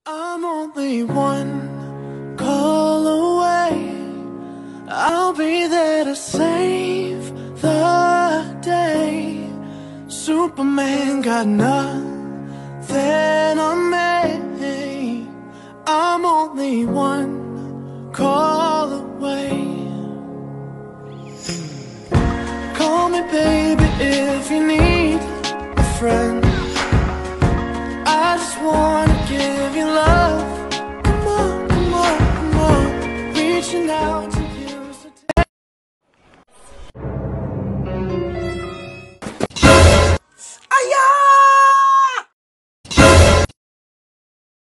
I'm only one call away. I'll be there to save the day. Superman got nothing on me. I'm only one call away. Call me baby if you need a friend. I just wanna give you love. Come on, come on, come on. Reaching out